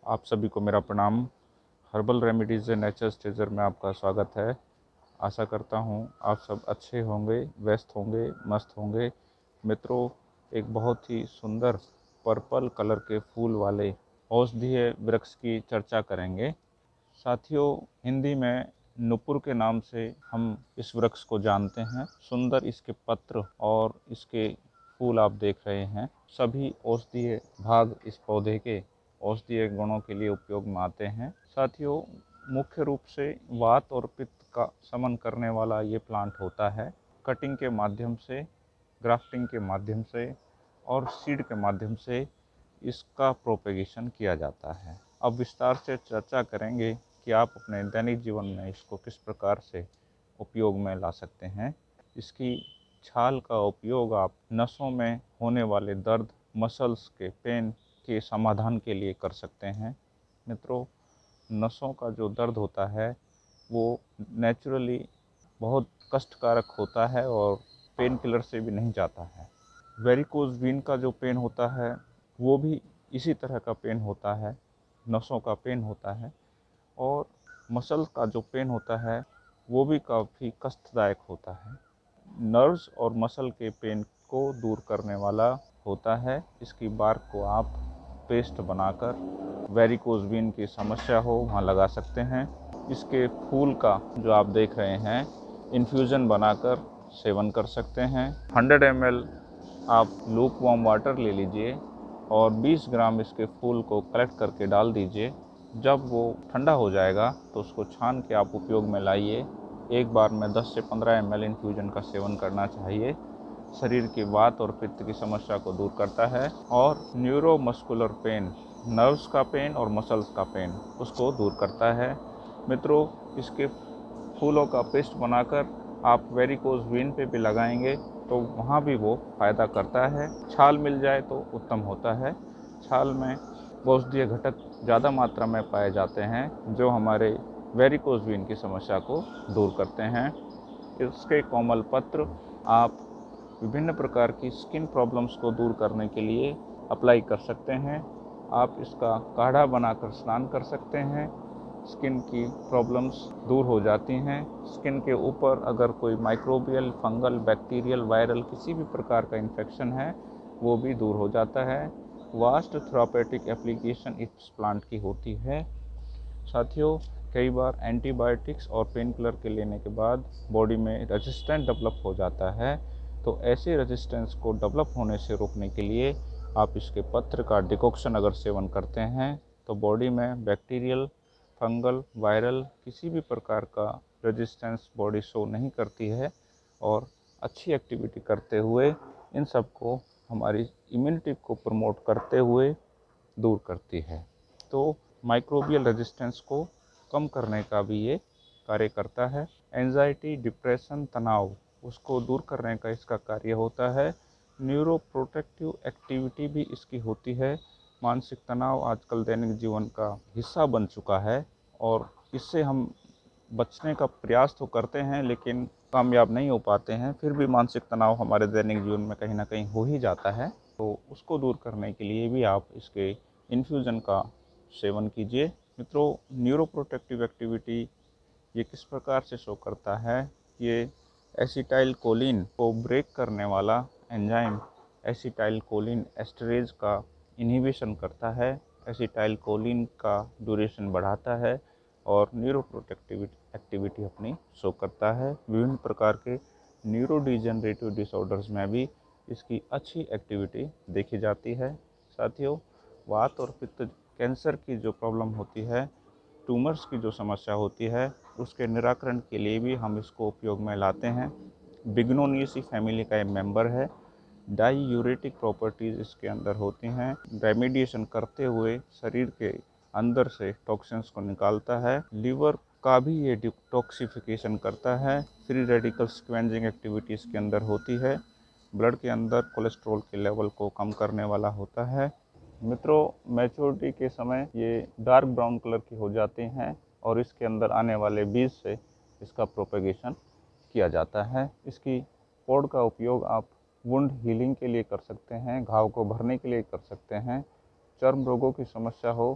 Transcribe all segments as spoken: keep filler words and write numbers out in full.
आप सभी को मेरा प्रणाम। हर्बल रेमेडीज़ नेचर स्टेजर में आपका स्वागत है। आशा करता हूँ आप सब अच्छे होंगे, व्यस्त होंगे, मस्त होंगे। मित्रों, एक बहुत ही सुंदर पर्पल कलर के फूल वाले औषधीय वृक्ष की चर्चा करेंगे। साथियों, हिंदी में नुपुर के नाम से हम इस वृक्ष को जानते हैं। सुंदर इसके पत्र और इसके फूल आप देख रहे हैं। सभी औषधीय भाग इस पौधे के औषधीय गुणों के लिए उपयोग में आते हैं। साथियों, मुख्य रूप से वात और पित्त का शमन करने वाला ये प्लांट होता है। कटिंग के माध्यम से, ग्राफ्टिंग के माध्यम से और सीड के माध्यम से इसका प्रोपेगेशन किया जाता है। अब विस्तार से चर्चा करेंगे कि आप अपने दैनिक जीवन में इसको किस प्रकार से उपयोग में ला सकते हैं। इसकी छाल का उपयोग आप नसों में होने वाले दर्द, मसल्स के पेन के समाधान के लिए कर सकते हैं। मित्रों, नसों का जो दर्द होता है वो नेचुरली बहुत कष्टकारक होता है और पेन किलर से भी नहीं जाता है। वेरिकोज वीन का जो पेन होता है वो भी इसी तरह का पेन होता है, नसों का पेन होता है। और मसल का जो पेन होता है वो भी काफ़ी कष्टदायक होता है। नर्व्स और मसल के पेन को दूर करने वाला होता है। इसकी बार्क को आप पेस्ट बनाकर वेरिकोज वीन की समस्या हो वहाँ लगा सकते हैं। इसके फूल का जो आप देख रहे हैं, इन्फ्यूज़न बनाकर सेवन कर सकते हैं। हंड्रेड एम एल आप लूक वार्म वाटर ले लीजिए और बीस ग्राम इसके फूल को कलेक्ट करके डाल दीजिए। जब वो ठंडा हो जाएगा तो उसको छान के आप उपयोग में लाइए। एक बार में दस से पंद्रह एम एल इन्फ्यूजन का सेवन करना चाहिए। शरीर की वात और पित्त की समस्या को दूर करता है और न्यूरोमस्कुलर पेन, नर्व्स का पेन और मसल्स का पेन, उसको दूर करता है। मित्रों, इसके फूलों का पेस्ट बनाकर आप वेरिकोज वीन पे भी लगाएंगे तो वहाँ भी वो फ़ायदा करता है। छाल मिल जाए तो उत्तम होता है। छाल में औषधीय घटक ज़्यादा मात्रा में पाए जाते हैं जो हमारे वेरिकोज वीन की समस्या को दूर करते हैं। इसके कोमल पत्र आप विभिन्न प्रकार की स्किन प्रॉब्लम्स को दूर करने के लिए अप्लाई कर सकते हैं। आप इसका काढ़ा बनाकर स्नान कर सकते हैं। स्किन की प्रॉब्लम्स दूर हो जाती हैं। स्किन के ऊपर अगर कोई माइक्रोबियल, फंगल, बैक्टीरियल, वायरल किसी भी प्रकार का इन्फेक्शन है वो भी दूर हो जाता है। वास्ट थेरापेटिक एप्लीकेशन इस प्लांट की होती है। साथियों, कई बार एंटीबायोटिक्स और पेन किलर के लेने के बाद बॉडी में रेजिस्टेंस डेवलप हो जाता है, तो ऐसे रेजिस्टेंस को डेवलप होने से रोकने के लिए आप इसके पत्र का डिकॉक्शन अगर सेवन करते हैं तो बॉडी में बैक्टीरियल, फंगल, वायरल किसी भी प्रकार का रेजिस्टेंस बॉडी शो नहीं करती है और अच्छी एक्टिविटी करते हुए इन सब को हमारी इम्यूनिटी को प्रमोट करते हुए दूर करती है। तो माइक्रोबियल रेजिस्टेंस को कम करने का भी ये कार्य करता है। एंजाइटी, डिप्रेशन, तनाव, उसको दूर करने का इसका कार्य होता है। न्यूरो प्रोटेक्टिव एक्टिविटी भी इसकी होती है। मानसिक तनाव आजकल दैनिक जीवन का हिस्सा बन चुका है और इससे हम बचने का प्रयास तो करते हैं लेकिन कामयाब नहीं हो पाते हैं। फिर भी मानसिक तनाव हमारे दैनिक जीवन में कहीं ना कहीं हो ही जाता है, तो उसको दूर करने के लिए भी आप इसके इन्फ्यूज़न का सेवन कीजिए। मित्रों, न्यूरो प्रोटेक्टिव एक्टिविटी ये किस प्रकार से शो करता है? ये एसिटाइल कोलिन को ब्रेक करने वाला एंजाइम एसिटाइल कोलिन एस्टरेज का इन्हिबिशन करता है। एसिटाइल कोलिन का ड्यूरेशन बढ़ाता है और न्यूरो प्रोटेक्टिव एक्टिविटी अपनी शो करता है। विभिन्न प्रकार के न्यूरो डिजेनरेटिव डिसऑर्डर्स में भी इसकी अच्छी एक्टिविटी देखी जाती है। साथियों, वात और पित्त कैंसर की जो प्रॉब्लम होती है, ट्यूमर्स की जो समस्या होती है, उसके निराकरण के लिए भी हम इसको उपयोग में लाते हैं। बिग्नोनियेसी फैमिली का एक मेंबर है। डाईयूरेटिक प्रॉपर्टीज़ इसके अंदर होती हैं। रेमेडिएशन करते हुए शरीर के अंदर से टॉक्सिन्स को निकालता है। लीवर का भी ये डिटॉक्सिफिकेशन करता है। फ्री रेडिकल स्क्वेंजिंग एक्टिविटी इसके अंदर होती है। ब्लड के अंदर कोलेस्ट्रॉल के लेवल को कम करने वाला होता है। मित्रों, मैच्योरिटी के समय ये डार्क ब्राउन कलर की हो जाती हैं और इसके अंदर आने वाले बीज से इसका प्रोपेगेशन किया जाता है। इसकी पौध का उपयोग आप वुंड हीलिंग के लिए कर सकते हैं, घाव को भरने के लिए कर सकते हैं। चर्म रोगों की समस्या हो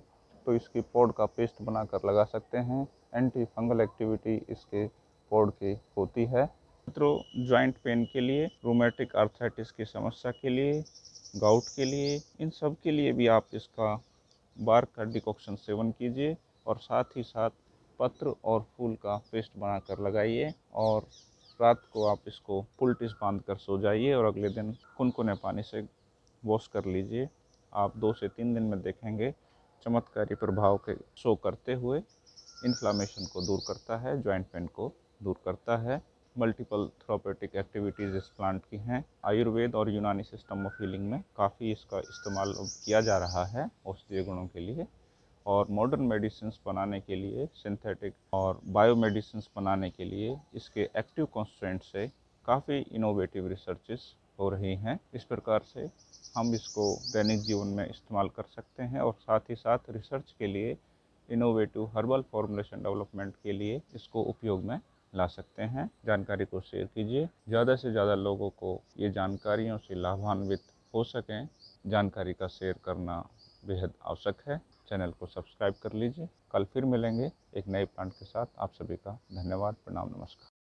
तो इसकी पौड का पेस्ट बनाकर लगा सकते हैं। एंटी फंगल एक्टिविटी इसके पौड की होती है। मित्रों, जॉइंट पेन के लिए, रूमेटिक आर्थराइटिस की समस्या के लिए, गाउट के लिए, इन सब के लिए भी आप इसका बार्क का डिकॉक्शन सेवन कीजिए और साथ ही साथ पत्र और फूल का पेस्ट बनाकर लगाइए और रात को आप इसको पुलटिस बांध कर सो जाइए और अगले दिन कुनकुने पानी से वॉश कर लीजिए। आप दो से तीन दिन में देखेंगे चमत्कारी प्रभाव के शो करते हुए। इन्फ्लामेशन को दूर करता है, जॉइंट पेन को दूर करता है। मल्टीपल थेरापेटिक एक्टिविटीज़ इस प्लांट की हैं। आयुर्वेद और यूनानी सिस्टम ऑफ हीलिंग में काफ़ी इसका इस्तेमाल किया जा रहा है औषधीय गुणों के लिए, और मॉडर्न मेडिसिन्स बनाने के लिए, सिंथेटिक और बायोमेडिसिन्स बनाने के लिए इसके एक्टिव कॉन्स्टेंट से काफ़ी इनोवेटिव रिसर्चेस हो रही हैं। इस प्रकार से हम इसको दैनिक जीवन में इस्तेमाल कर सकते हैं और साथ ही साथ रिसर्च के लिए, इनोवेटिव हर्बल फॉर्मुलेशन डेवलपमेंट के लिए इसको उपयोग में ला सकते हैं। जानकारी को शेयर कीजिए, ज़्यादा से ज़्यादा लोगों को ये जानकारियों से लाभान्वित हो सकें। जानकारी का शेयर करना बेहद आवश्यक है। चैनल को सब्सक्राइब कर लीजिए। कल फिर मिलेंगे एक नए प्लांट के साथ। आप सभी का धन्यवाद, प्रणाम, नमस्कार।